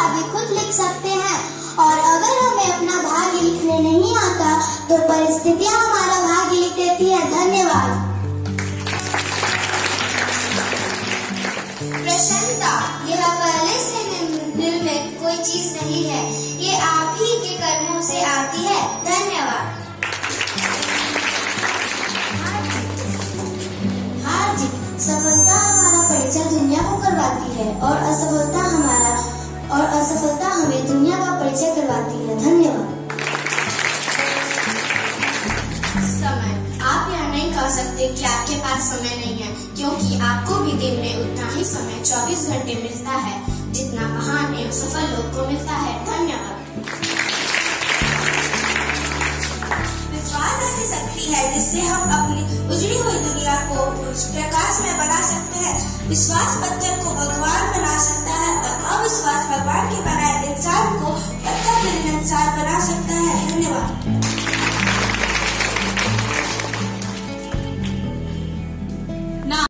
भाग्य खुद लिख सकते हैं, और अगर हमें अपना भाग्य लिखने नहीं आता तो परिस्थितियां हमारा भाग्य लिख देती है। धन्यवाद। प्रसन्नता, यह पहले से दिल में कोई चीज नहीं है, ये आप ही के कर्मों से आती है। धन्यवाद। हार जीत, सफलता हमारा परिचय दुनिया को करवाती है और असफलता हमें दुनिया का परिचय करवाती है। धन्यवाद। समय, आप यह नहीं कह सकते कि आपके पास समय नहीं है, क्योंकि आपको भी दिन में उतना ही समय 24 घंटे मिलता है जितना महान एवं सफल लोग को मिलता है। धन्यवाद। विश्वास ऐसी शक्ति है जिससे हम अपनी उजड़ी हुई दुनिया को प्रकाश में बना सकते हैं। विश्वास पत्थर को भगवान बना सकता है और अविश्वास भगवान के बनाए इंसान को पत्थर इंसान बना सकता है। धन्यवाद।